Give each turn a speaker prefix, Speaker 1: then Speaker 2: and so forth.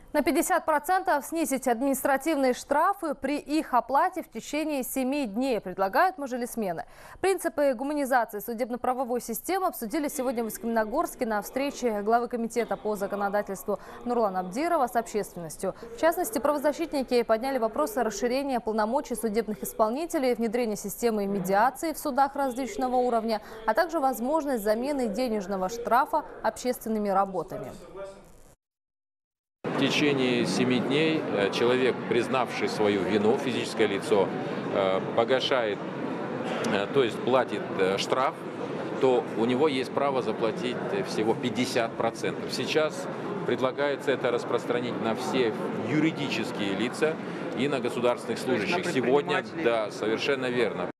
Speaker 1: На 50% снизить административные штрафы при их оплате в течение 7 дней, предлагают мажилисмены. Принципы гуманизации судебно-правовой системы обсудили сегодня в Искаменогорске на встрече главы комитета по законодательству Нурлана Абдирова с общественностью. В частности, правозащитники подняли вопросы расширения полномочий судебных исполнителей, внедрения системы медиации в судах различного уровня, а также возможность замены денежного штрафа общественными работами.
Speaker 2: В течение 7 дней человек, признавший свою вину, физическое лицо, погашает, то есть платит штраф, то у него есть право заплатить всего 50%. Сейчас предлагается это распространить на все юридические лица и на государственных служащих. Сегодня, да, совершенно верно.